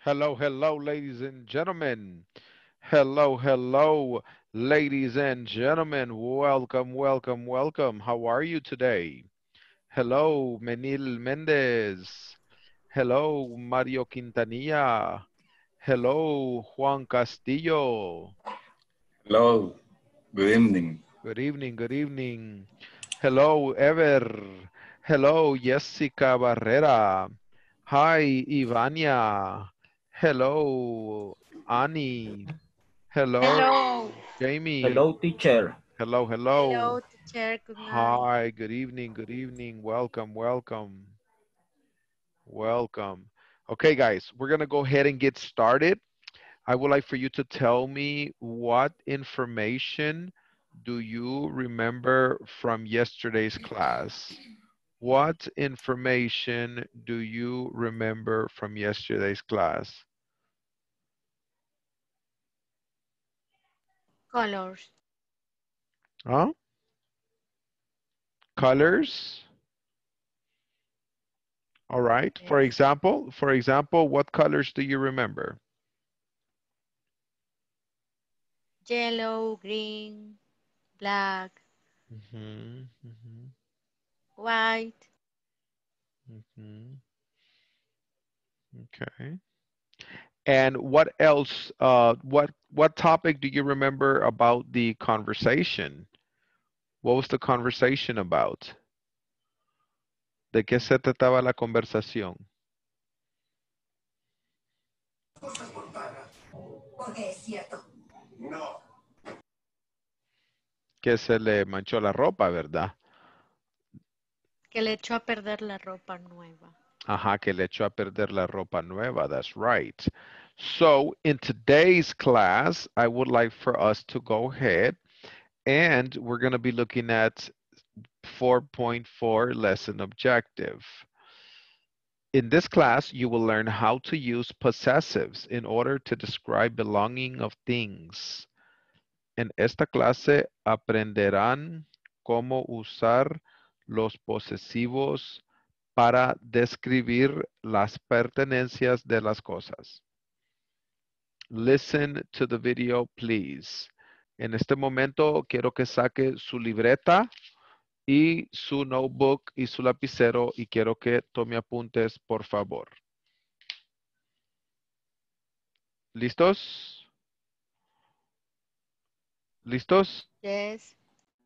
Hello, hello, ladies and gentlemen. Hello, hello, ladies and gentlemen. Welcome, welcome, welcome. How are you today? Hello, Menil Mendez. Hello, Mario Quintanilla. Hello, Juan Castillo. Hello, good evening. Good evening, good evening. Hello, Ever. Hello, Jessica Barrera. Hi, Ivania. Hello, Annie. Hello. Hello, Jamie. Hello, teacher. Hello, hello. Hello, teacher. Good night. Hi, good evening, good evening. Welcome, welcome, welcome. Okay, guys, we're going to go ahead and get started. I would like for you to tell me what information do you remember from yesterday's class? What information do you remember from yesterday's class? Colors. Huh? Colors? All right. Yes. For example, what colors do you remember? Yellow, green, black, Hmm. Hmm. white. Hmm. Okay. And what else? What topic do you remember about the conversation? What was the conversation about? ¿De qué se trataba la conversación? Que se le manchó la ropa, ¿verdad? Que le echó a perder la ropa nueva. Ajá, que le echó a perder la ropa nueva. That's right. So in today's class, I would like for us to go ahead and we're going to be looking at 4.4 lesson objective. In this class, you will learn how to use possessives in order to describe belonging of things. En esta clase aprenderán cómo usar los posesivos para describir las pertenencias de las cosas. Listen to the video, please. En este momento quiero que saque su libreta y su notebook y su lapicero y quiero que tome apuntes, por favor. ¿Listos? ¿Listos? Yes.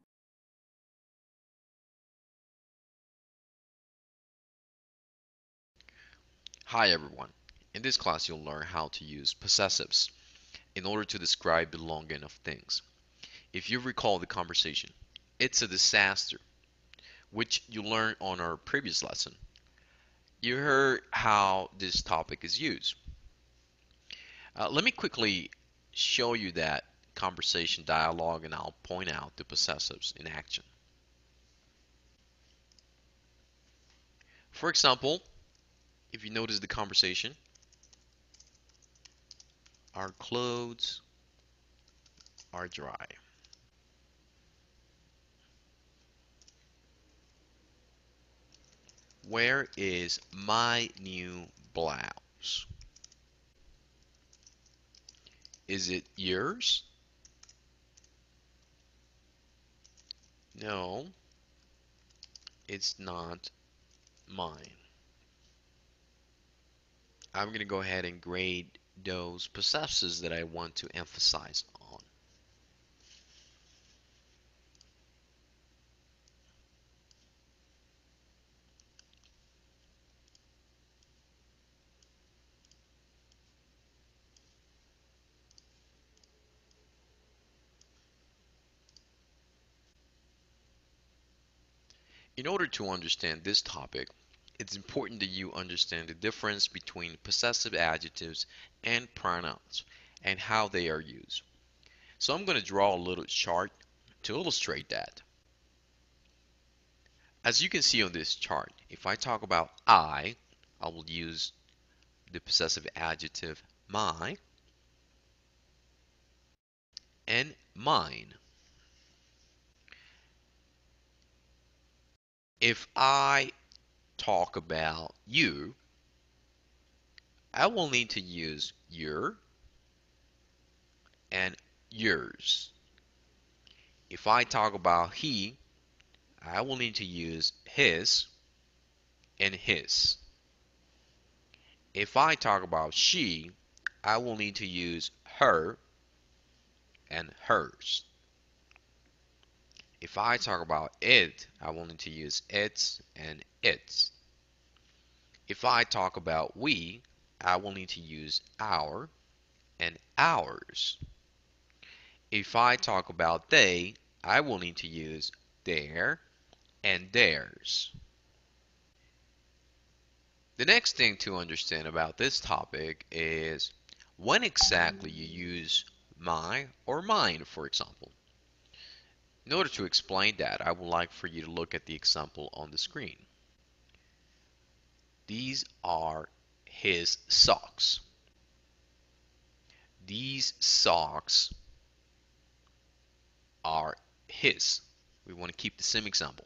Hi everyone. In this class you'll learn how to use possessives in order to describe belonging of things. If you recall the conversation, it's a disaster, which you learned on our previous lesson. You heard how this topic is used. Let me quickly show you that conversation dialogue and I'll point out the possessives in action. For example, if you notice the conversation, our clothes are dry. Where is my new blouse? Is it yours? No, it's not mine. I'm going to go ahead and grade those possessives that I want to emphasize on. In order to understand this topic, it's important that you understand the difference between possessive adjectives and pronouns and how they are used. So I'm going to draw a little chart to illustrate that. As you can see on this chart, if I talk about I will use the possessive adjective my and mine. If I talk about you, I will need to use your and yours. If I talk about he, I will need to use his and his. If I talk about she, I will need to use her and hers. If I talk about it, I will need to use its and its. If I talk about we, I will need to use our and ours. If I talk about they, I will need to use their and theirs. The next thing to understand about this topic is when exactly you use my or mine, for example. In order to explain that, I would like for you to look at the example on the screen. These are his socks. These socks are his. We want to keep the same example.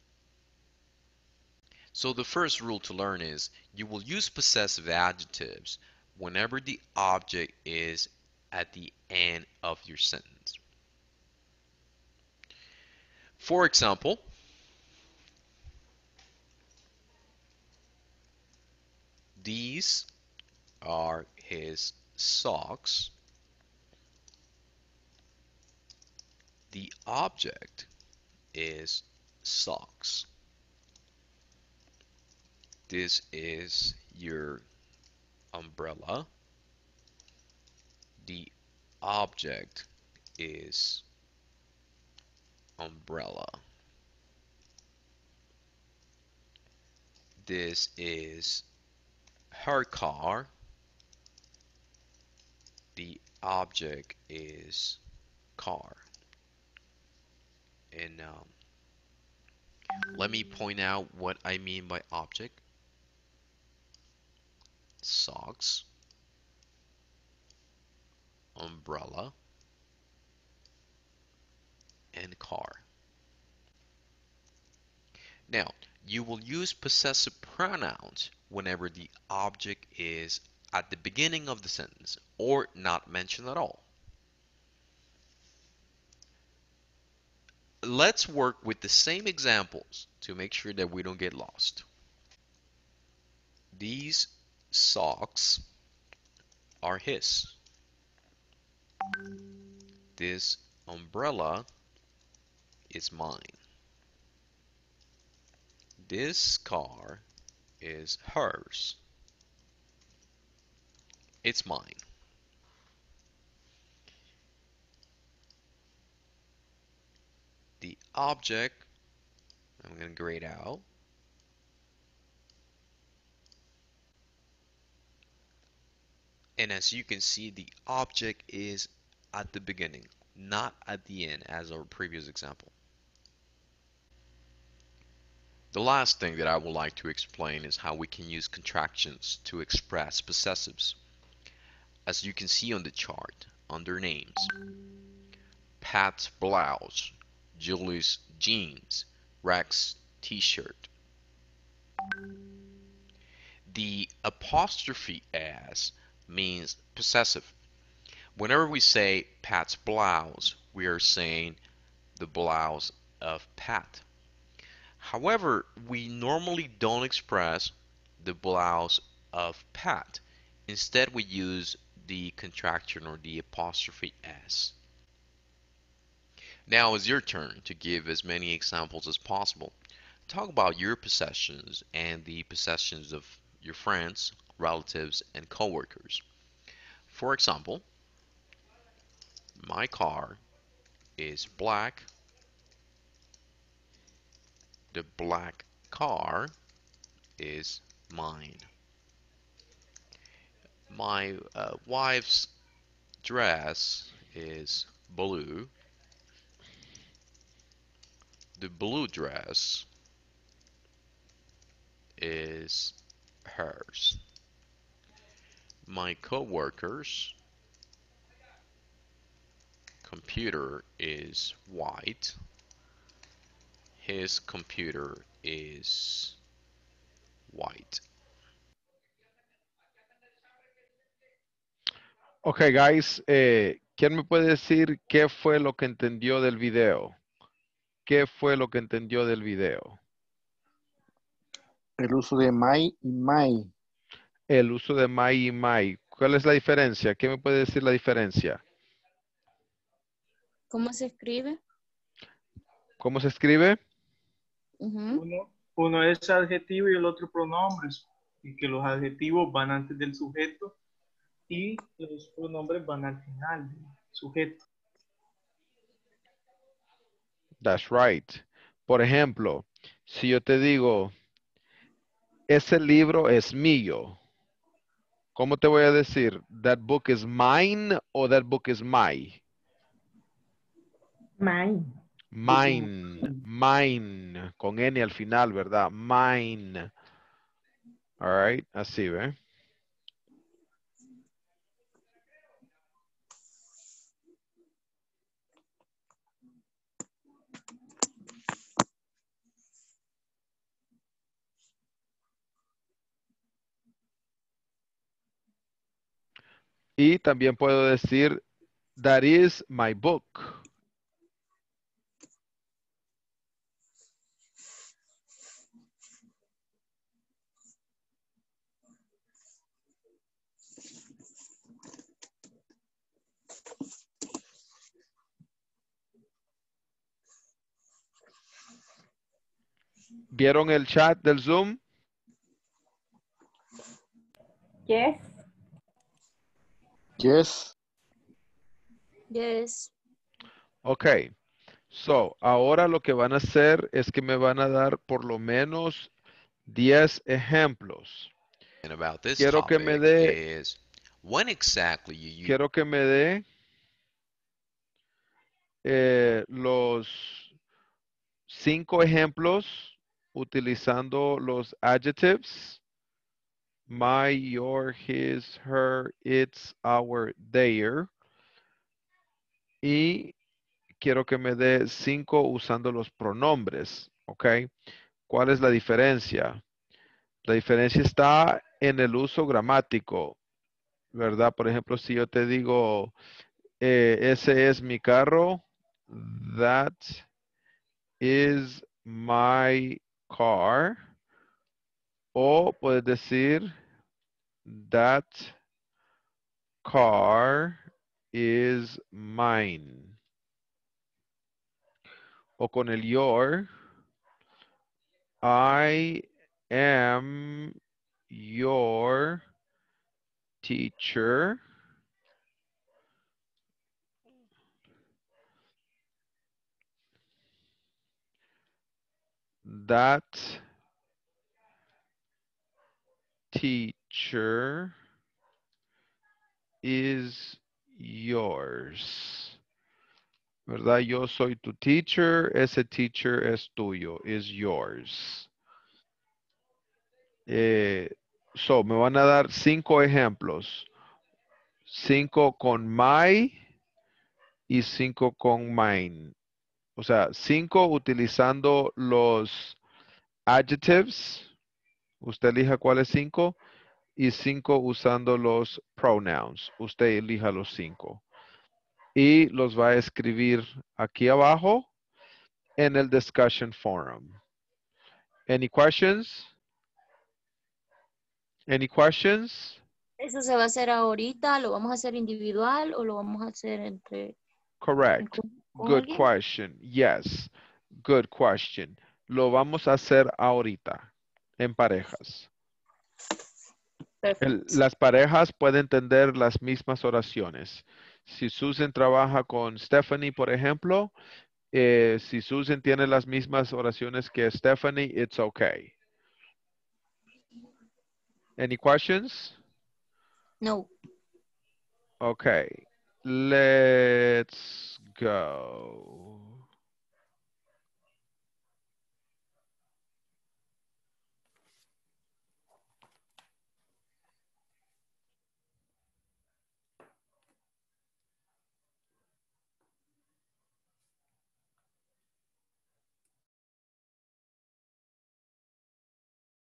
So the first rule to learn is you will use possessive adjectives whenever the object is at the end of your sentence. For example, these are his socks. The object is socks. This is your umbrella. The object is umbrella. This is her car. The object is car. And let me point out what I mean by object. Socks, umbrella, and car. Now, you will use possessive pronouns whenever the object is at the beginning of the sentence or not mentioned at all. Let's work with the same examples to make sure that we don't get lost. These socks are his. This umbrella is mine. This car is hers. It's mine. The object, I'm going to grade out. And as you can see, the object is at the beginning, not at the end as our previous example. The last thing that I would like to explain is how we can use contractions to express possessives. As you can see on the chart, under names, Pat's blouse, Julie's jeans, Rex's t-shirt. The apostrophe s means possessive. Whenever we say Pat's blouse, we are saying the blouse of Pat. However, we normally don't express the blouse of Pat. Instead, we use the contraction or the apostrophe s. Now it's your turn to give as many examples as possible. Talk about your possessions and the possessions of your friends, relatives, and coworkers. For example, my car is black. The black car is mine. My wife's dress is blue. The blue dress is hers. My coworker's computer is white. His computer is white. Ok, guys, ¿quién me puede decir qué fue lo que entendió del video? ¿Qué fue lo que entendió del video? El uso de my y my. El uso de my y my. ¿Cuál es la diferencia? ¿Qué me puede decir la diferencia? ¿Cómo se escribe? ¿Cómo se escribe? Ujú. Uno es adjetivo y el otro pronombres. Y que los adjetivos van antes del sujeto y los pronombres van al final del sujeto. That's right. Por ejemplo, si yo te digo, ese libro es mío, ¿cómo te voy a decir? That book is mine o that book is my? Mine. Mine, mine, con N al final, ¿verdad? Mine. All right, así, ¿ve? Y también puedo decir, that is my book. ¿Vieron el chat del Zoom? Yes. Yes. Yes. Ok. So, ahora lo que van a hacer es que me van a dar por lo menos 10 ejemplos. And about this Quiero que me topic dé, is when exactly you use quiero que me dé los 5 ejemplos utilizando los adjectives. My, your, his, her, its, our, their. Y quiero que me dé 5 usando los pronombres. ¿Ok? ¿Cuál es la diferencia? La diferencia está en el uso gramático, ¿verdad? Por ejemplo, si yo te digo, ese es mi carro, that is my car. O puedes decir, that car is mine. O con el your, I am your teacher. That teacher is yours. ¿Verdad? Yo soy tu teacher, ese teacher es tuyo, is yours. So, me van a dar 5 ejemplos. 5 con my y 5 con mine. O sea, 5 utilizando los adjectives. Usted elija cuáles 5. Y 5 usando los pronouns. Usted elija los 5. Y los va a escribir aquí abajo en el discussion forum. Any questions? Any questions? ¿Eso se va a hacer ahorita? ¿Lo vamos a hacer individual o lo vamos a hacer Correct. con Good alguien? question. Yes. Good question. Lo vamos a hacer ahorita en parejas. Perfecto. Las parejas pueden entender las mismas oraciones. Si Susan trabaja con Stephanie, por ejemplo, si Susan tiene las mismas oraciones que Stephanie, it's okay. Any questions? No. Okay. Let's go.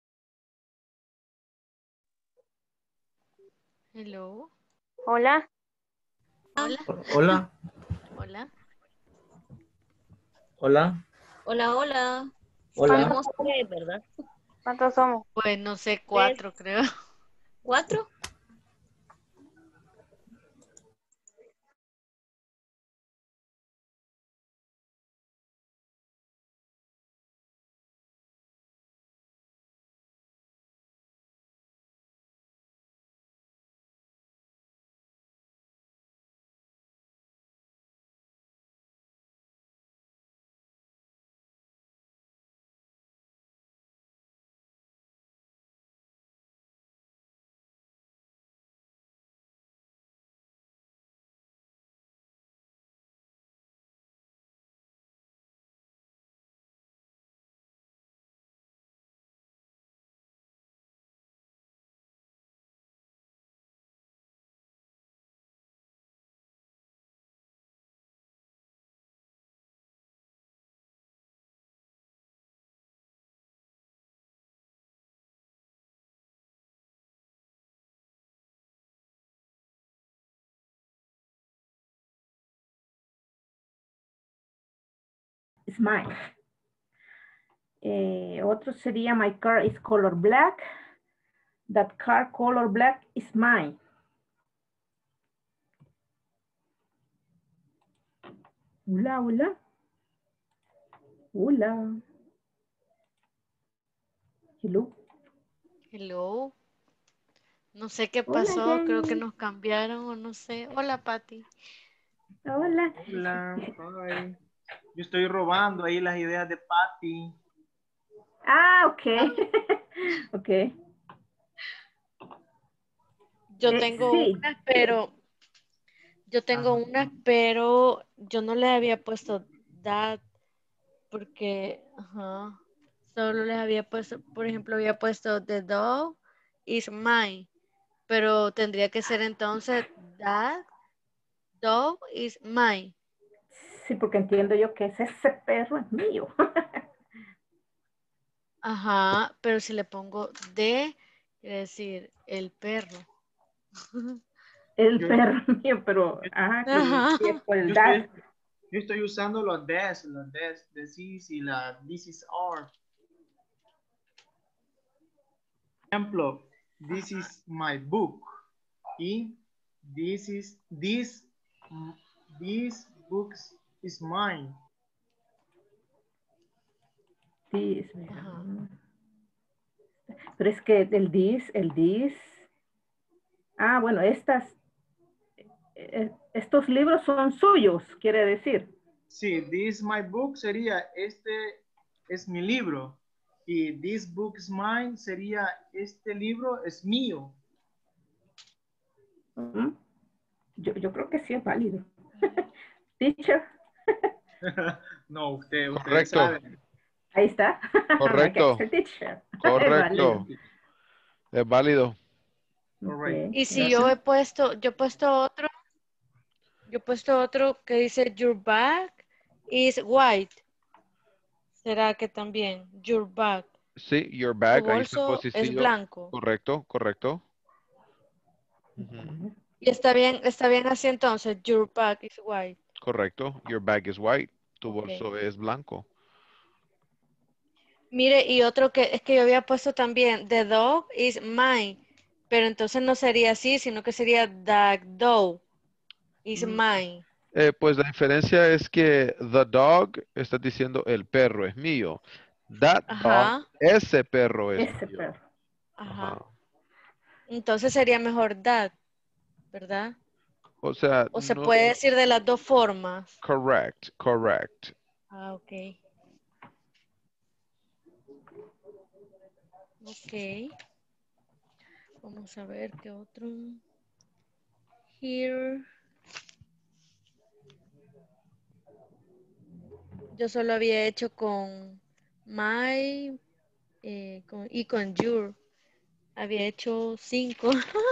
Hello. Hola, Hola. Hola. Hola. Hola, hola. Hola. Somos tres, ¿verdad? ¿Cuántos somos? Pues no sé, 4 creo. ¿Cuatro? Is mine. Otro sería my car is color black. That car color black is mine. Hola, hola. Hola. Hello. Hello. No sé qué Hola, pasó, creo que Jenny. nos cambiaron o no sé. Hola, Patti. Hola. Hola. Bye. Yo estoy robando ahí las ideas de Patty. Ah, ok. Ok. Yo tengo Sí. unas, pero yo no les había puesto that porque, ajá, solo les había puesto, por ejemplo, había puesto the dog is mine, pero tendría que ser entonces that dog is mine. Sí, porque entiendo yo que ese perro es mío. Ajá, pero si le pongo de, quiere decir el perro. El Yo, perro es mío, pero yo, Ajá. sí es por el yo dad. estoy, yo estoy usando los des, this is y la this is are. Por ejemplo, this is my book. Y this books is mine. This, Ajá. pero es que el this. Ah, bueno, estos libros son suyos, quiere decir. Sí, this my book sería este es mi libro. Y this book is mine sería este libro es mío. ¿Mm? Yo creo que sí es válido. Teacher, No, ustedes Correcto, saben. ahí está. I guess correcto, the teacher. Es válido. correcto. Es válido. Correcto. Ok, Y si Gracias. yo he puesto otro que dice your bag is white. ¿Será que también? Your bag. Sí, your Tu bag, ahí está bolso es posición. blanco. Correcto, correcto. Ujú, Y está bien así entonces. Your bag is white. correcto. Your bag is white. Tu Ok. bolso es blanco. Mire, y otro que es que yo había puesto también, the dog is mine. Pero entonces no sería así, sino que sería the dog is Mm, mine. Pues la diferencia es que the dog está diciendo el perro es mío. That dog, Ajá, ese perro es ese mío. perro. ajá. Ajá. Entonces sería mejor that, ¿verdad? O sea, O se no, puede decir de las dos formas. correct, correct. Ah, ok. Ok. Vamos a ver qué otro. Here. Yo solo había hecho con my y con your. Había hecho 5.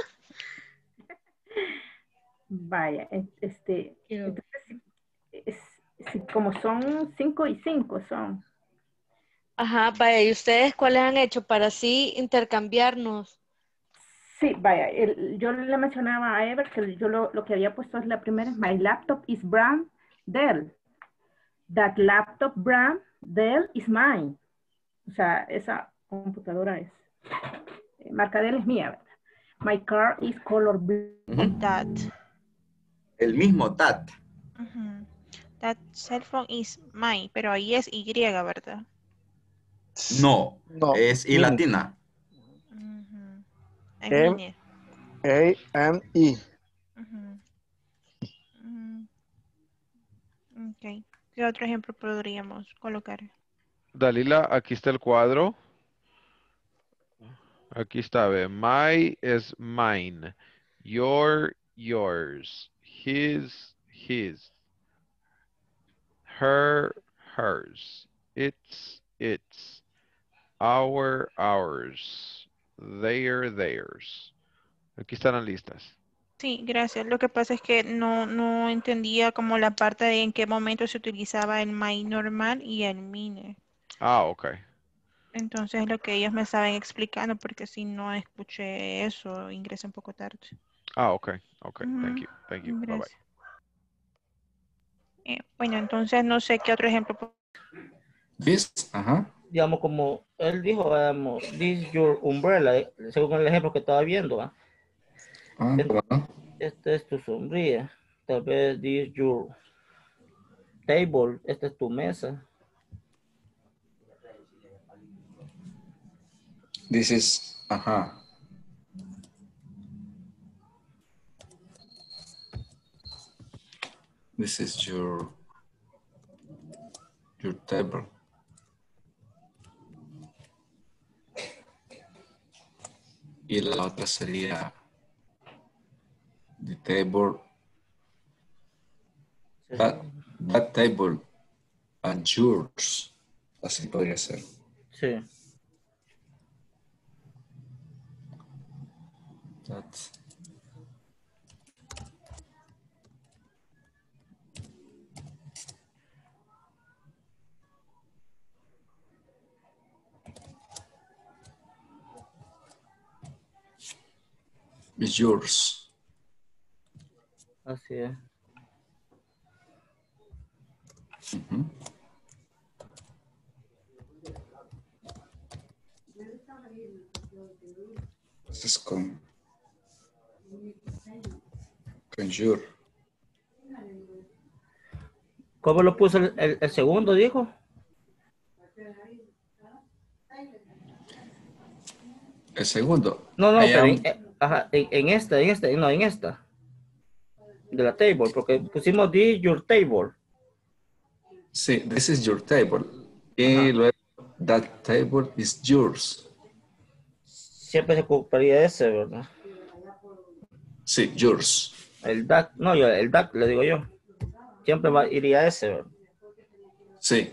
Vaya, Quiero ver. entonces, como son 5 y 5 son. Ajá, vaya, ¿y ustedes cuáles han hecho para así intercambiarnos? Sí, vaya, yo le mencionaba a Ever que yo lo que había puesto es la primera, my laptop is brand Dell. That laptop brand Dell is mine. O sea, esa computadora es, marca Dell es mía, ¿verdad? My car is color blue. That. El mismo TAT. That cell phone is mine, pero ahí es Y, ¿verdad? No, No, es I mine. latina. En M mine. A-N-E. Ok. ¿Qué otro ejemplo podríamos colocar? Dalila, aquí está el cuadro. Aquí está, ve. My es mine. Your, yours. His. Her, hers. Its. Our, ours. Their, theirs. Aquí están las listas. Sí, gracias. Lo que pasa es que no entendía como la parte de en qué momento se utilizaba el my normal y el mine. Ah, ok. Entonces lo que ellos me estaban explicando, porque si no escuché eso, ingresé un poco tarde. Ah, ok. Ok. Thank you. Thank you. Bye bye. Gracias. Bueno, entonces no sé qué otro ejemplo. This, ajá. Digamos, como él dijo, this is your umbrella, según el ejemplo que estaba viendo. Ah, bueno. Esta es tu sombrilla. Tal vez this is your table, esta es tu mesa. This is, ajá. This is your table. Y la otra sería the table. That table and yours. Así podría ser. Sí. That's, is yours. Así es. This is con your. ¿Cómo lo puso el segundo, dijo? El segundo. No, pero un... en esta. De la table, porque pusimos this your table. Sí, this is your table. Y luego, that table is yours. Siempre se ocuparía ese, ¿verdad? Sí, yours. El that, no, el that le digo yo. Siempre iría ese, ¿verdad? Sí.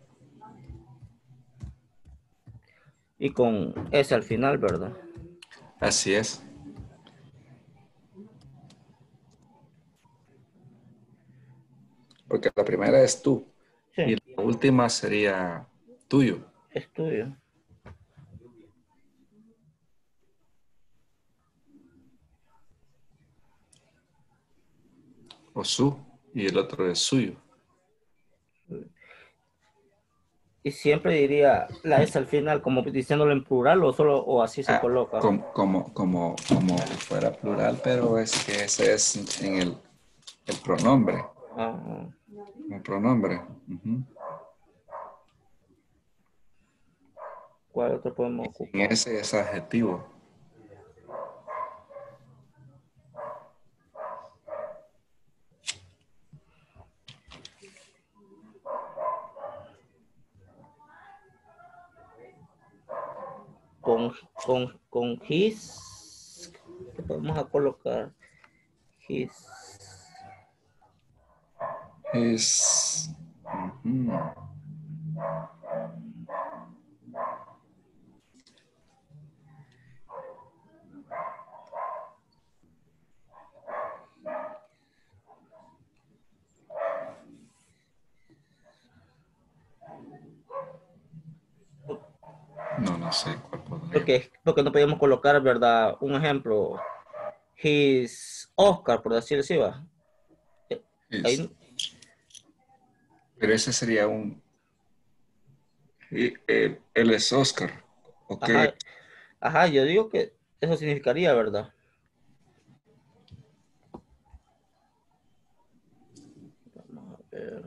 Y con ese al final, ¿verdad? Así es. Porque la primera es tú. Sí. Y la última sería tuyo. Es tuyo. O su. Y el otro es suyo. Y siempre diría la S al final, como diciéndolo en plural o así se coloca. Como fuera plural, pero es que ese es en el pronombre. El pronombre. ¿Cuál otro podemos ocupar? En ese es adjetivo. Con his, ¿qué vamos a colocar? His. No sé cuál podemos. Porque no podíamos colocar, ¿verdad? Un ejemplo, his Oscar, por decir así, va. Ahí, pero ese sería él es Oscar. Ok. ajá, yo digo que eso significaría, ¿verdad? Vamos a ver.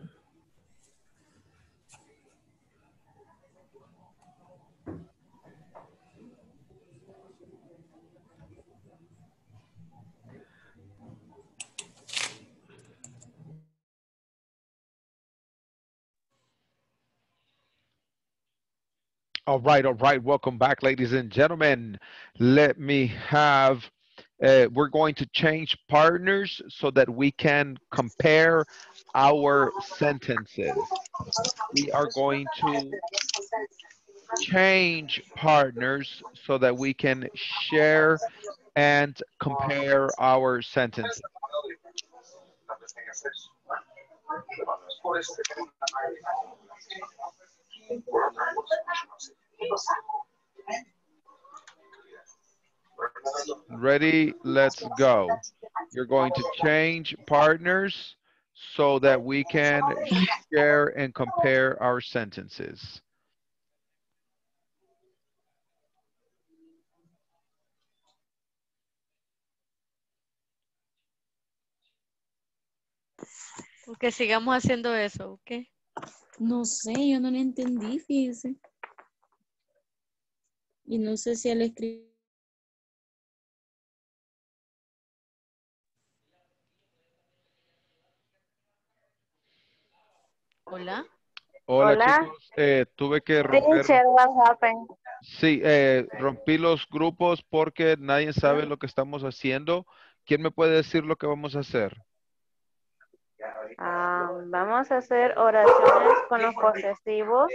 All right. Welcome back, ladies and gentlemen. Let me have, we're going to change partners so that we can compare our sentences. We are going to change partners so that we can share and compare our sentences. Ready? Let's go. You're going to change partners so that we can share and compare our sentences. Que sigamos haciendo eso, ¿ok? No sé, yo no lo entendí, fíjese. Y no sé si él escribió. Hola. Hola, chicos, tuve que romper. Teacher, what happened? Sí, rompí los grupos porque nadie sabe lo que estamos haciendo. ¿Quién me puede decir lo que vamos a hacer? Vamos a hacer oraciones con los posesivos.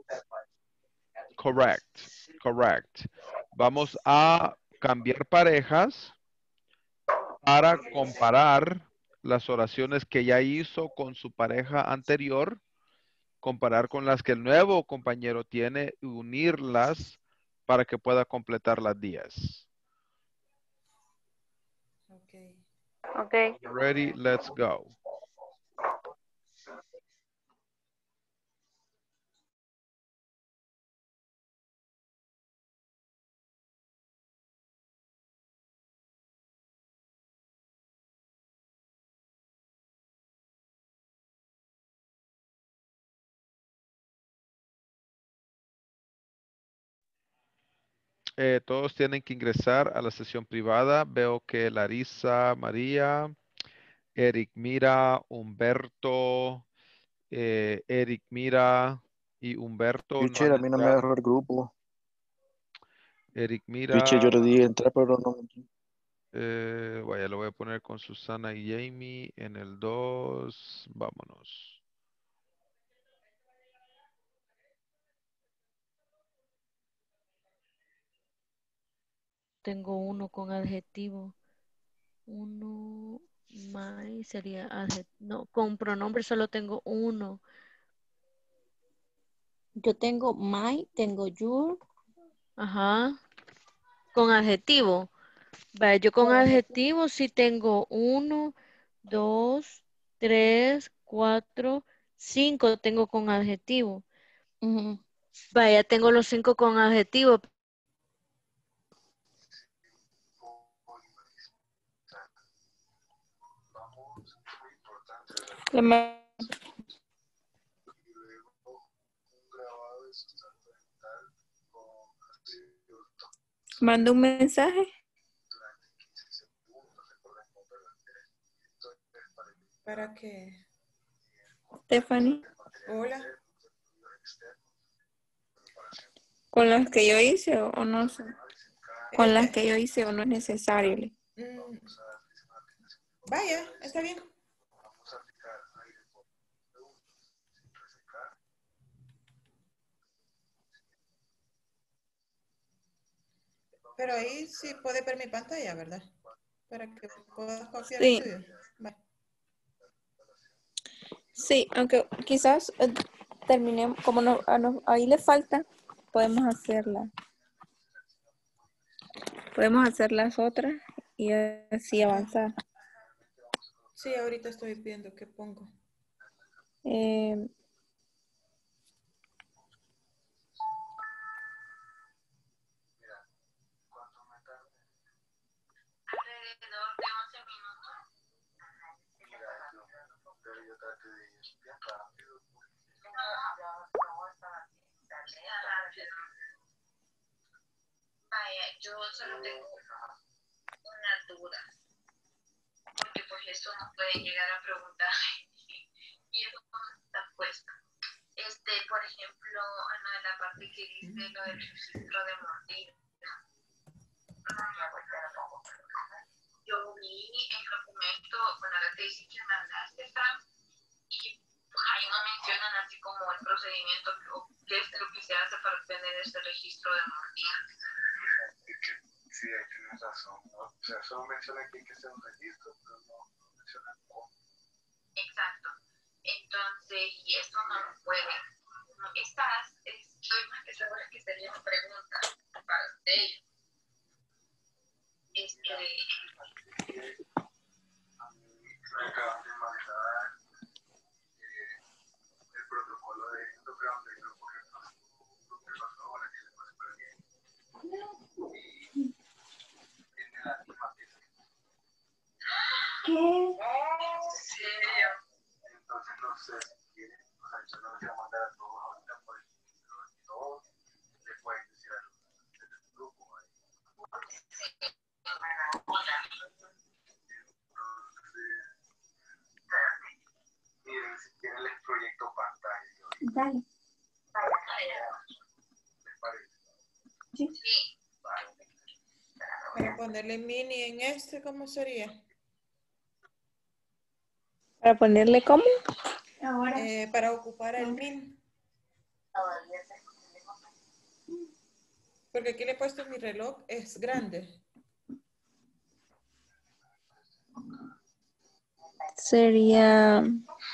Correct. Vamos a cambiar parejas para comparar las oraciones que ya hizo con su pareja anterior, comparar con las que el nuevo compañero tiene y unirlas para que pueda completar las 10. Okay. Ready? Let's go. Todos tienen que ingresar a la sesión privada. Veo que Larisa, María, Eric Mira, Humberto, Eric Mira y Humberto no Teacher, han a mí no me entrado. agarró el grupo. Eric Mira, Teacher, yo le di entrar, pero no. vaya, lo voy a poner con Susana y Jamie en el 2. Vámonos. Tengo uno con adjetivo. Uno my sería adjetivo. No, con pronombre solo tengo uno. Yo tengo my, tengo your. Ajá. Con adjetivo. Vaya, yo con adjetivo sí tengo 1, 2, 3, 4, 5 tengo con adjetivo. Vaya, tengo los 5 con adjetivo. Manda un mensaje. ¿Para qué? Stephanie. Hola. ¿Con las que yo hice o no sé? Con las que yo hice o no es necesario. Vaya, está bien. Pero ahí sí puede ver mi pantalla, ¿verdad? Para que puedas copiar el tuyo. Vale. Sí, aunque quizás terminemos, como ahí le falta, podemos hacerla. Podemos hacer las otras y así avanzar. Sí, ahorita estoy viendo qué pongo. Eh, Vaya, yo solo tengo una duda, porque pues esto nos pueden llegar a preguntar y eso no está puesto. Por ejemplo, Ana, la parte que dice lo del registro de mordida. Yo vi el documento, bueno, la tesis que mandaste, Sam, y pues, ahí no mencionan así como el procedimiento o qué es lo que se hace para obtener este registro de mordida. Sí, tienes razón, ¿no? O sea, solo menciona que hay que hacer un registro, pero no menciona cómo. Exacto. Entonces, y esto no lo puede. Estoy más que segura que sería una pregunta para ustedes. Me acaban de mandar el protocolo de background del grupo que pasó ahora, que se fue súper bien. Y tiene la misma pieza. ¿Qué? Sí. Entonces, no sé si quieren, o sea, yo no les voy a mandar a todos ahorita por el y todos le pueden decir a los del grupo. Miren, si quieren les proyecto pantalla. Dale. ¿Les parece? Sí. Para ponerle mini en este, ¿cómo sería? ¿Para ponerle cómo? Para ocupar el min. Porque aquí le he puesto mi reloj, es grande. Sería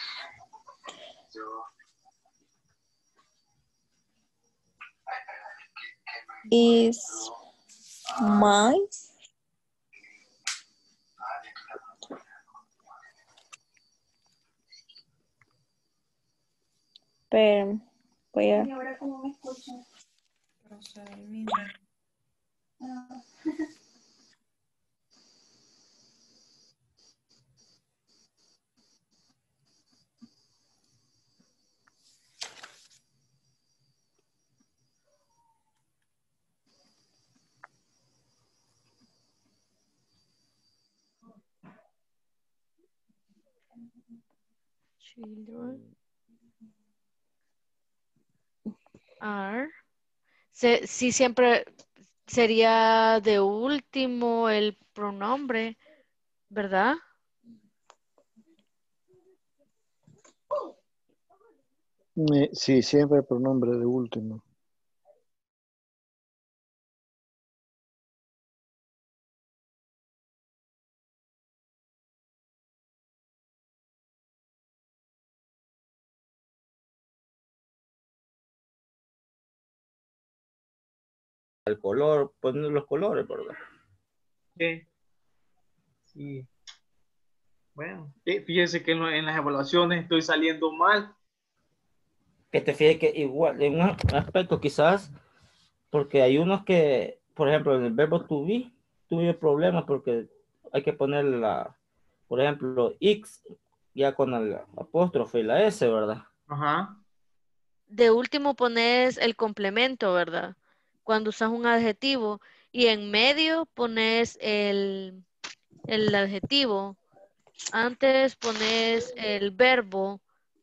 is my pero voy a ¿Y ahora cómo me escuchan? O sea, el min. Children are. Sí, siempre sería de último el pronombre, ¿verdad? Sí, siempre el pronombre de último. El color, poner los colores, ¿verdad? Sí. Sí. Bueno, fíjese que en las evaluaciones estoy saliendo mal. Que te fijes que igual, en un aspecto quizás, porque hay unos que, por ejemplo, en el verbo to be, tuve problemas porque hay que poner por ejemplo, X ya con el apóstrofe y la S, ¿verdad? Ajá. De último pones el complemento, ¿verdad? Cuando usas un adjetivo y en medio pones el adjetivo. Antes pones el verbo,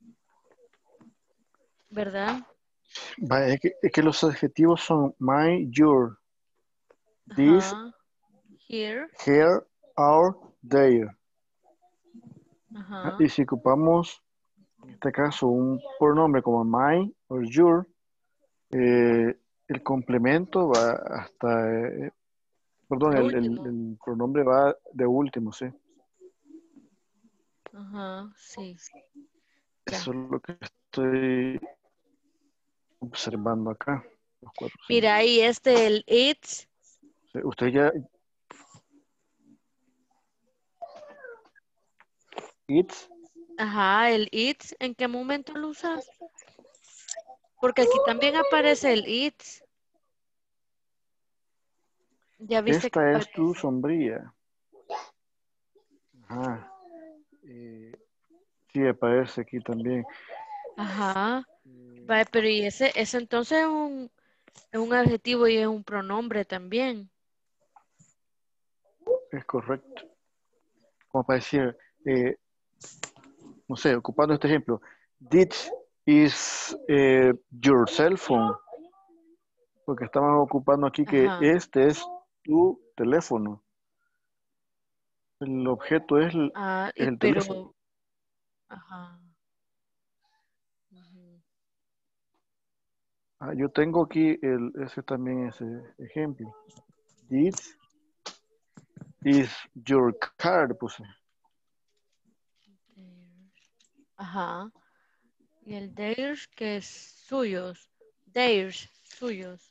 ¿verdad? Es que los adjetivos son my, your, this, Ajá. Here. here, our, there. Ajá. Y si ocupamos, en este caso, un pronombre como my o your, el complemento va hasta, perdón, el pronombre va de último, sí. Ajá, sí. Eso es lo que estoy observando acá. Mira, ahí el it's. Usted ya... It's. Ajá, el it's, ¿en qué momento lo usas? Porque aquí también aparece el it's. Ya viste que Esta es tu aparece. sombrilla. Ajá. Sí, aparece aquí también. Ajá. Vale, pero y ese entonces es un adjetivo y es un pronombre también. Es correcto. Como para decir, no sé, ocupando este ejemplo. This is your cell phone. Porque estamos ocupando aquí que Ajá. este es tu teléfono. El objeto es el teléfono. Pero, ajá. Ujú. Yo tengo aquí ese también, ese ejemplo. This is your car, puse. Ajá. Y el theirs, que es suyos. Theirs, suyos.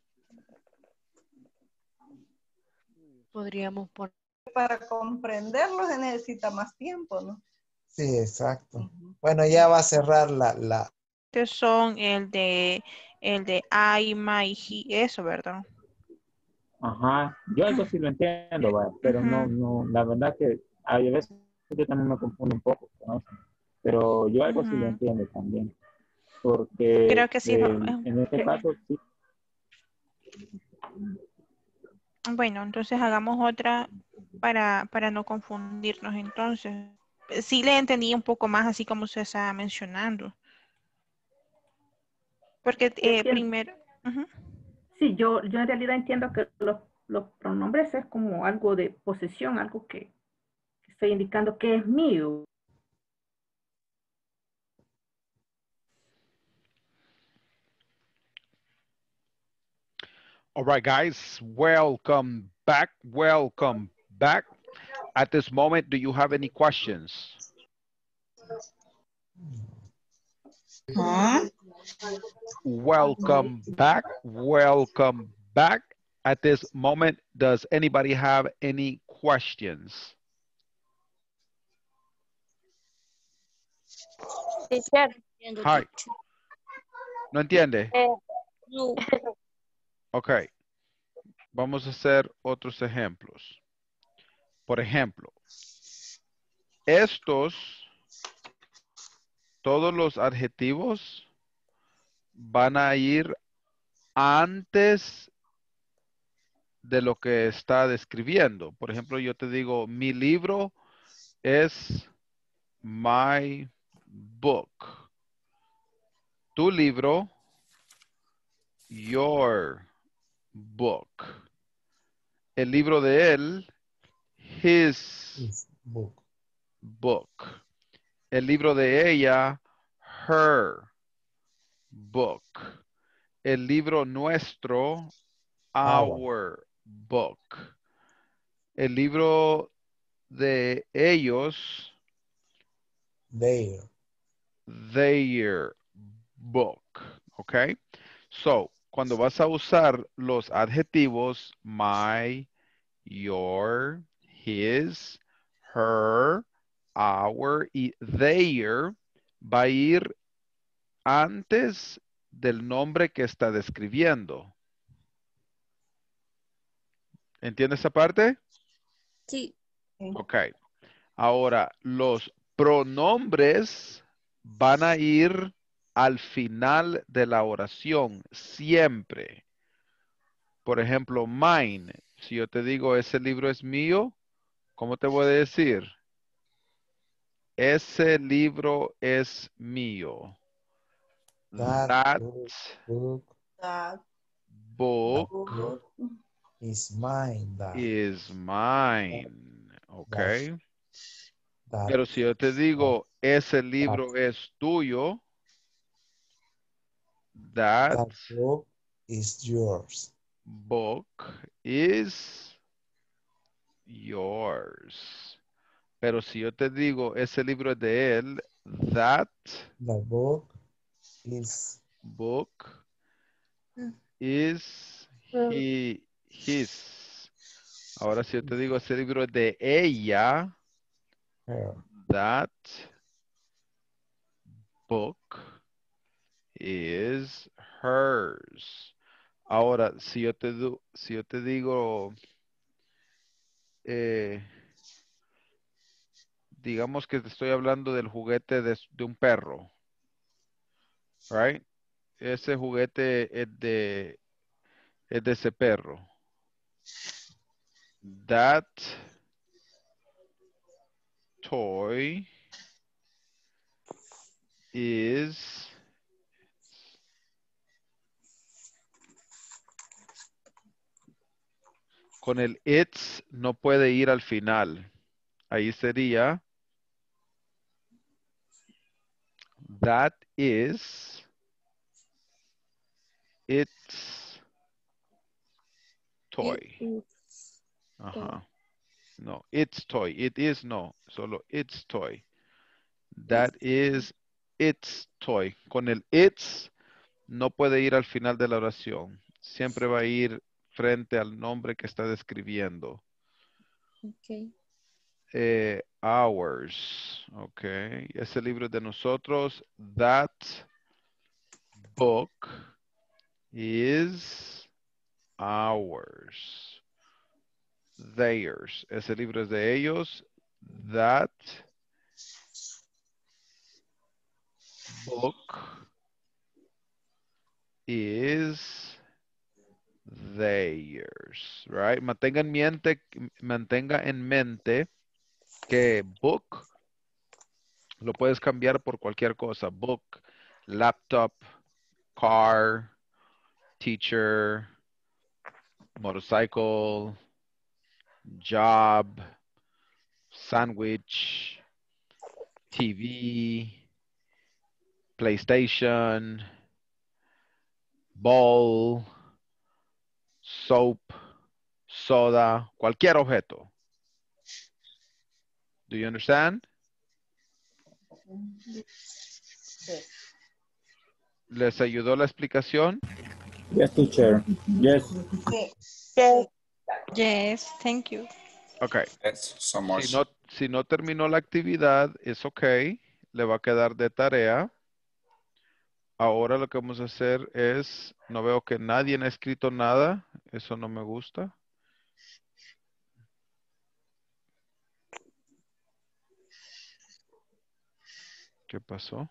Podríamos poner. Para comprenderlo se necesita más tiempo, ¿no? Sí, exacto. Bueno, ya va a cerrar la... Estos son el de I, my, he, eso, ¿verdad? Ajá, yo algo sí lo entiendo, ¿vale? Pero no, la verdad que a veces yo también me confundo un poco con eso. Pero yo algo sí lo entiendo también. Porque Creo que sí. en este caso sí. Bueno, entonces hagamos otra para no confundirnos entonces. Sí le entendí un poco más así como se estaba mencionando. Porque primero... Sí, yo en realidad entiendo que los pronombres es como algo de posesión, algo que estoy indicando que es mío. All right, guys, welcome back. Welcome back. At this moment, do you have any questions? Welcome back. Welcome back. At this moment, does anybody have any questions? Teacher. Hi. ¿No entiende? No. Ok. Vamos a hacer otros ejemplos. Por ejemplo, todos los adjetivos van a ir antes de lo que está describiendo. Por ejemplo, yo te digo, mi libro es my book. Tu libro, your book. El libro de él, his book. El libro de ella, her book. El libro nuestro, our book. El libro de ellos, their book. ¿Ok? So, cuando vas a usar los adjetivos my, your, his, her, our y their, va a ir antes del nombre que está describiendo. ¿Entiendes esa parte? Sí. Ok. Ahora, los pronombres van a ir al final de la oración, siempre. Por ejemplo, mine. Si yo te digo, ese libro es mío, ¿cómo te voy a decir? Ese libro es mío. That book is mine. is mine. Ok. Pero si yo te digo, ese libro es tuyo, that book is yours. Book is yours. Pero si yo te digo, ese libro es de él, that the book is is his. Ahora si yo te digo ese libro es de ella, that book is hers. Ahora, si yo te digo, digamos que te estoy hablando del juguete de un perro, right? Ese juguete es de ese perro. That toy is con el it's no puede ir al final. Ahí sería that is its toy. Ajá. No, its toy. It is no, solo its toy. That is its toy. Con el it's no puede ir al final de la oración. Siempre va a ir frente al nombre que está describiendo. Okay. Ours. Ok. Ese libro es de nosotros. That book is ours. Theirs. Ese libro es de ellos. That book is theirs. Right? Mantenga en mente que book lo puedes cambiar por cualquier cosa. Book, laptop, car, teacher, motorcycle, job, sandwich, TV, PlayStation, bowl, soap, soda, cualquier objeto. Do you understand? ¿Les ayudó la explicación? Yes, teacher. Yes. Yes. Yes, thank you. Okay. Yes, so much. Si no terminó la actividad, es okay. Le va a quedar de tarea. Ahora lo que vamos a hacer es, no veo que nadie ha escrito nada. Eso no me gusta. ¿Qué pasó?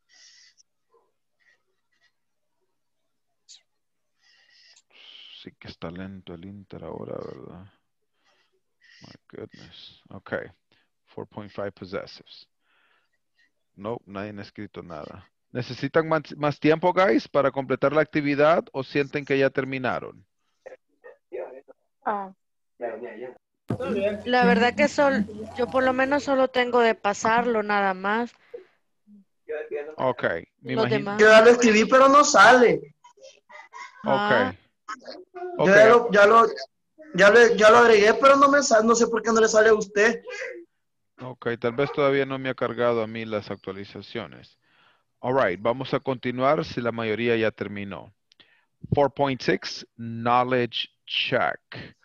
Sí que está lento el Inter ahora, ¿verdad? My goodness. Okay. 4.5 possessives. No, nadie ha escrito nada. ¿Necesitan más tiempo, guys, para completar la actividad o sienten que ya terminaron? Ah. La verdad que yo por lo menos solo tengo de pasarlo nada más. Ok, me Los imagino. demás. Yo ya lo escribí, pero no sale. Ah, Ok. Yo ya lo agregué, pero no me sale. No sé por qué no le sale a usted. Ok, tal vez todavía no me ha cargado a mí las actualizaciones. All right, vamos a continuar si la mayoría ya terminó. 4.6, knowledge check.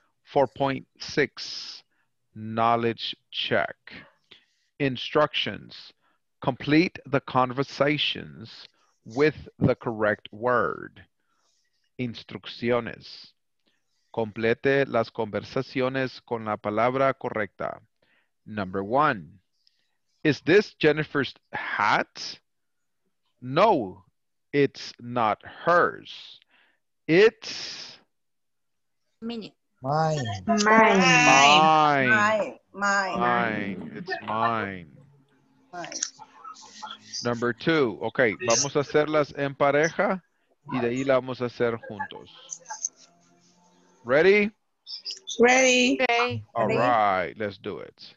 4.6, knowledge check. Instructions. Complete the conversations with the correct word. Instrucciones. Complete las conversaciones con la palabra correcta. Number 1. Is this Jennifer's hat? No, it's not hers. It's Mini. Mine. mine. Mine. It's mine. Number 2. Ok, vamos a hacerlas en pareja y de ahí la vamos a hacer juntos. Ready? Ready. okay. All right, let's do it.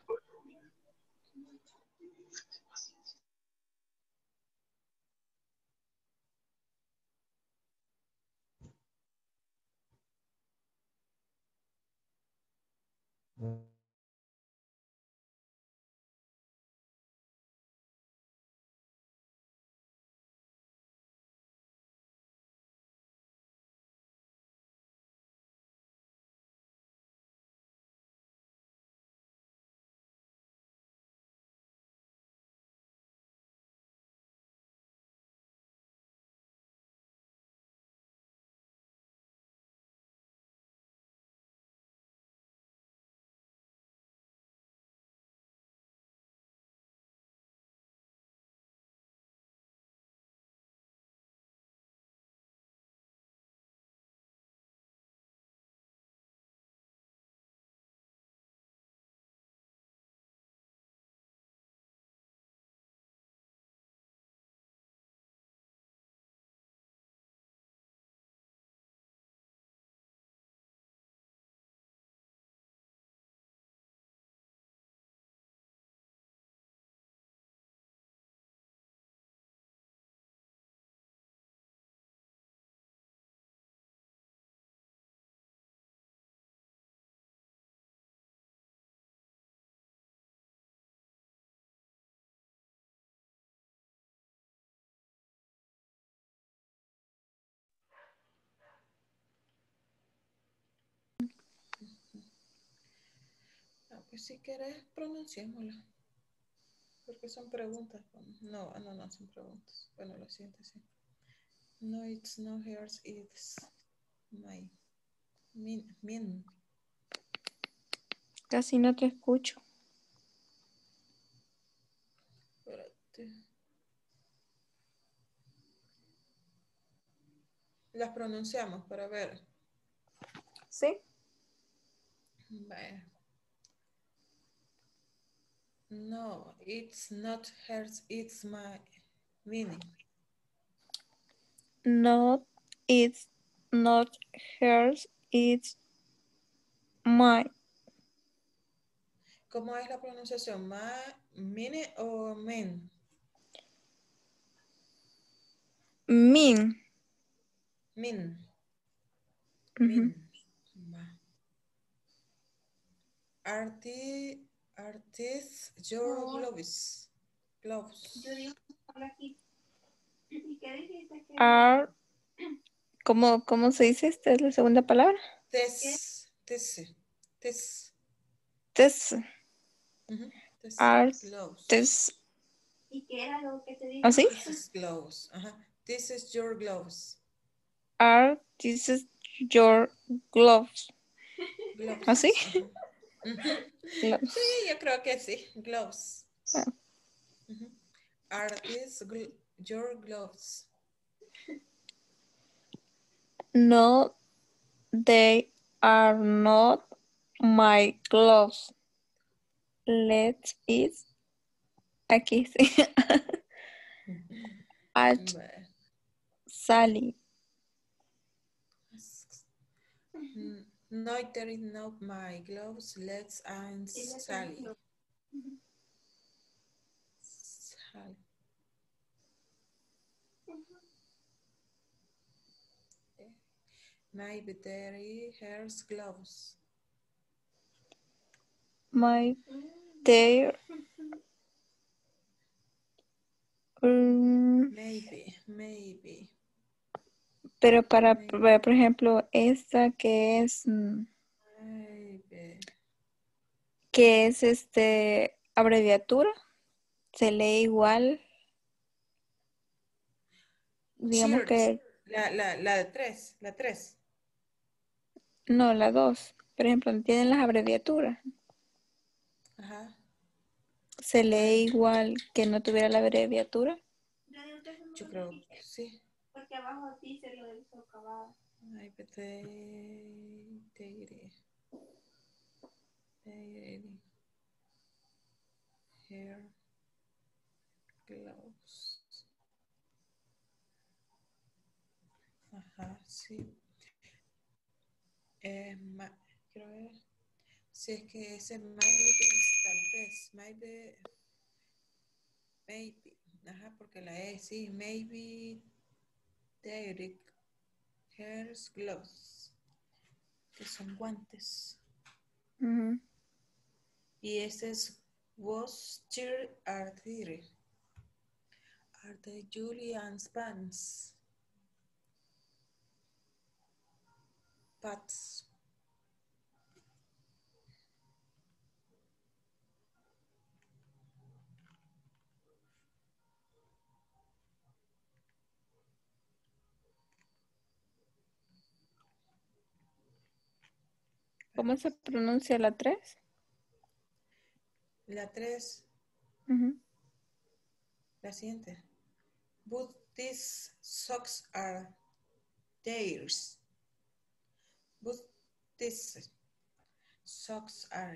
Pues si querés, pronunciémoslo. Porque son preguntas. No, no son preguntas. Bueno, lo siento, sí. No, it's no hers, it's my min. Casi no te escucho. Espérate. Las pronunciamos para ver. Sí. Vaya. No, it's not hers, it's my meaning. No, it's not hers, it's mine. ¿Cómo es la pronunciación? ¿Mine o men? Min. Min. Ujú. Va. Artist your gloves. Are, ¿cómo se dice esta es la segunda palabra? This. This. Gloves. This. ¿Y qué era lo que te dije? ¿Así? This is gloves. This is your gloves. Are, this is your gloves. ¿Así? Gloves. Sí, yo creo que sí. Gloves. Ah. Are these your gloves? No, they are not my gloves. Let's eat. Aquí sí. At Sally. No, there is not my gloves. Let's ask Sally. Sally. Maybe there is her gloves. There. Maybe. Pero para, por ejemplo, esta que es abreviatura, se lee igual. Digamos Cheers. que La de 3, la 3. no, la 2. Por ejemplo, tienen las abreviaturas. Ajá. Se lee igual que no tuviera la abreviatura. Yo creo que sí. Porque abajo dice lo del socavado. Hair gloves. Ajá, sí. Quiero ver. Si es que ese tal vez. Maybe. Ajá, porque la E, sí. Maybe Derek Hair's gloves. Que son guantes. Y ese es Worcester Artillery. Are the Julian's pants? Pats. ¿Cómo se pronuncia la 3? La 3. La siguiente. But these socks are theirs. But these socks are.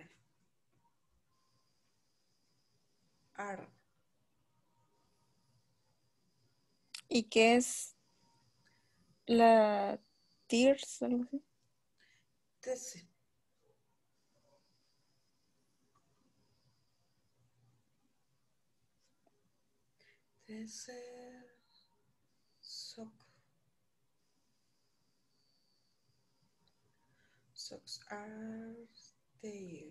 ¿Y qué es la tears? Algo así. This. This sock. Socks are theirs.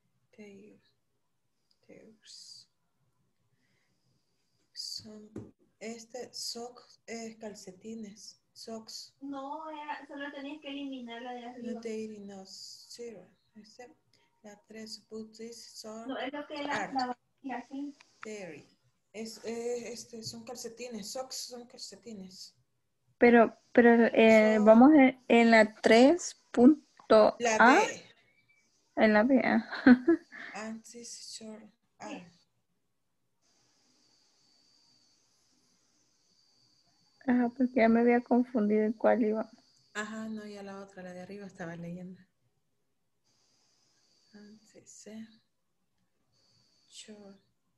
Son sock es calcetines. Socks. No, solo tenías que eliminar la de arriba. No, they no zero. La 3, boots, son No, es lo que art. y así. Dairy. Son calcetines, socks son calcetines. Pero vamos en la 3.A. La B. En la B. And this short are. Ajá, porque ya me había confundido en cuál iba. Ajá, no, ya la otra, la de arriba estaba leyendo. And this short.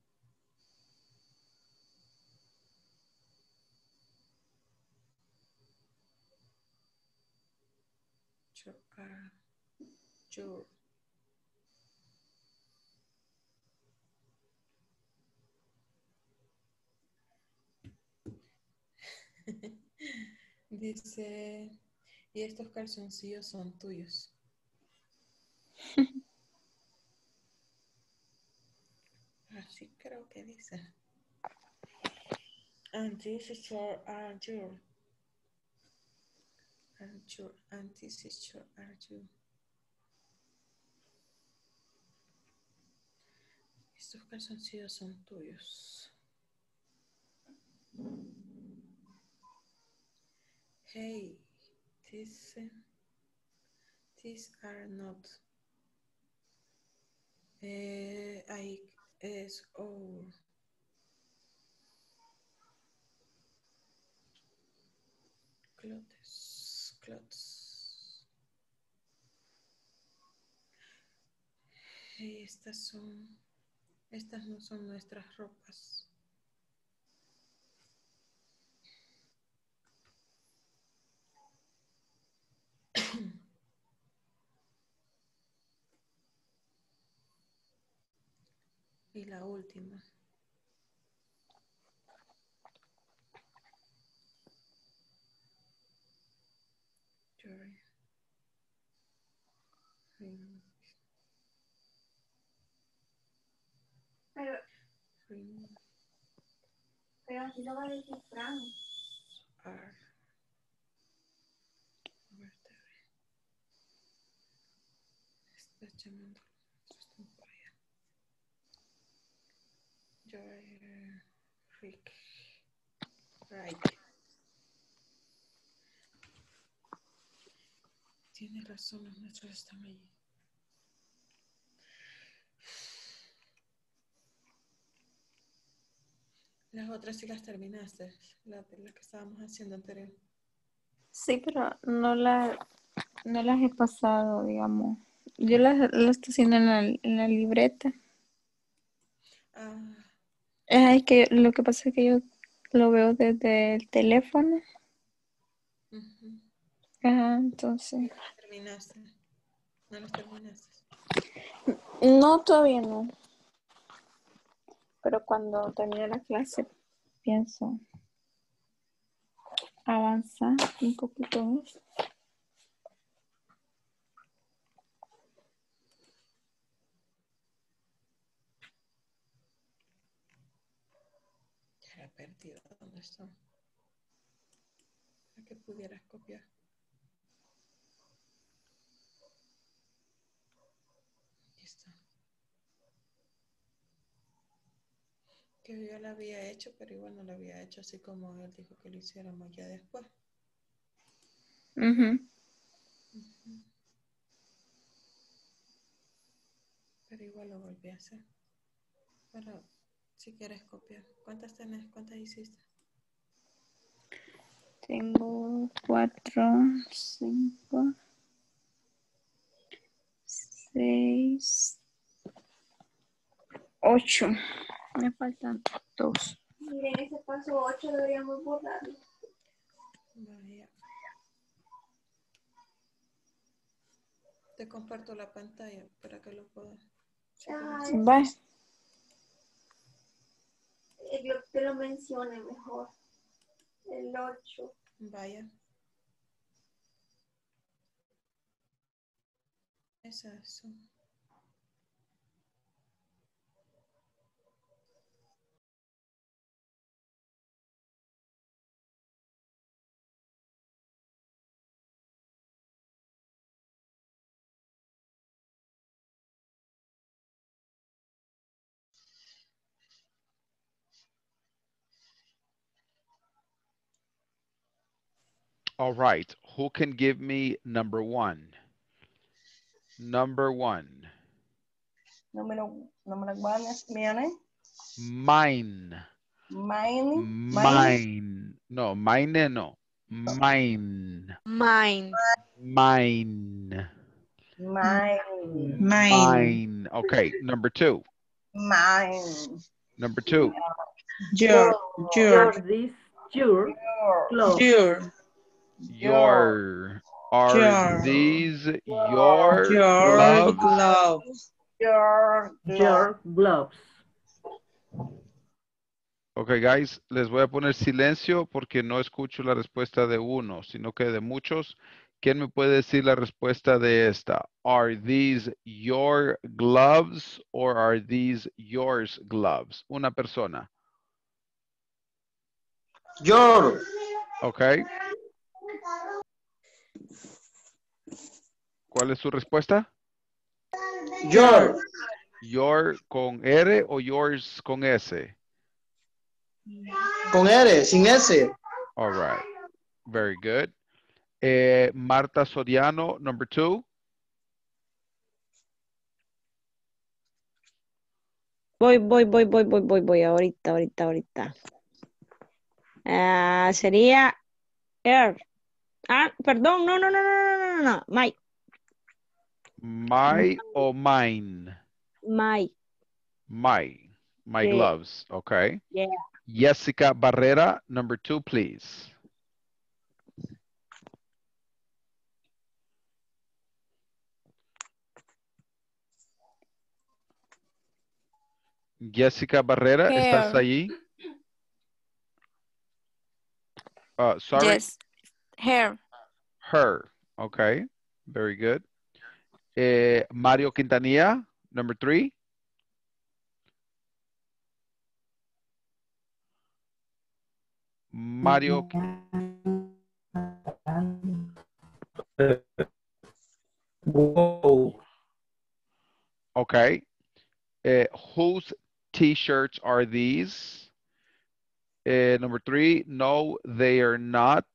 Short are. Short. Dice, y estos calzoncillos son tuyos. Así creo que dice. And these shorts are yours. And these shorts are yours. Estos calzoncillos son tuyos. Hey, these are not. Is all. Clothes. Hey, estas no son nuestras ropas. Y la última. Pero así lo va a decir Frank. Está llamando. Están por allá. Rick. Right. Tiene razón, los nuestros están allí. Las otras sí las terminaste, las que estábamos haciendo anterior. Sí, pero no las he pasado, digamos. Yo las estoy haciendo en la libreta. Es que lo que pasa es que yo lo veo desde el teléfono. Ajá, entonces. ¿Terminaste? ¿No las terminaste? No, todavía no. Pero cuando termine la clase pienso avanzar un poquito más. Ya la he perdido. ¿Dónde está? Para que pudieras copiar. Aquí está. Que yo ya la había hecho, pero igual no la había hecho así como él dijo que lo hiciéramos ya después. Pero igual lo volví a hacer. Pero si quieres copiar. ¿Cuántas tenés? ¿Cuántas hiciste? Tengo 4, 5, 6, 8. Me faltan 2. Miren, ese paso 8 deberíamos borrarlo. Vaya. Te comparto la pantalla para que lo puedas. Bye. Que lo mencione mejor. El 8. Vaya. Eso. All right. Who can give me number one? Number one. Número one es mine. Mine. Mine. No, mine no. Mine. Mine. Mine. Mine. Okay, number two. Mine. Number two. Your clothes. Are these your gloves? Your gloves. Ok, guys, les voy a poner silencio porque no escucho la respuesta de uno, sino que de muchos. ¿Quién me puede decir la respuesta de esta? Are these your gloves or are these yours gloves? Una persona. Your. Ok. ¿Cuál es su respuesta? Your. Your con R o yours con S? Con R, sin S. All right. Very good. Marta Soriano, number two. Voy, ahorita. Sería air. Perdón, no. My o mine? My. My Yeah. gloves, okay. Yeah. Jessica Barrera, number two, please. Jessica Barrera, ¿estás allí? Sorry. Yes. Hair. Her, okay. Very good. Mario Quintanilla, number three. Mario. Whoa. Okay. Whose t-shirts are these? Number three, no, they are not.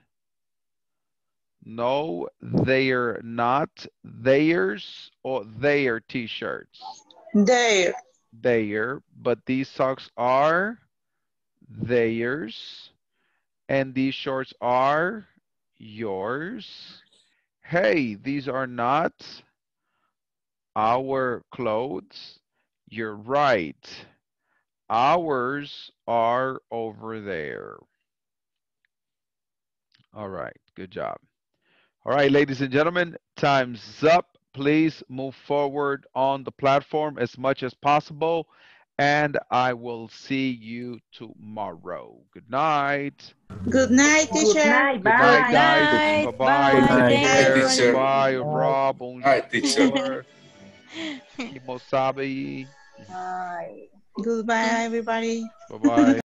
No, they are not theirs or their t-shirts. Their, but these socks are theirs. And these shorts are yours. Hey, these are not our clothes. You're right. Ours are over there. All right, good job. All right, ladies and gentlemen, time's up. Please move forward on the platform as much as possible, and I will see you tomorrow. Good night. Good night, teacher. Good night. Good night, guys. Bye-bye. Good night. Take care. Teacher. Bye, Rob. Hi, teacher. Kimosabi. Goodbye, everybody. Bye-bye.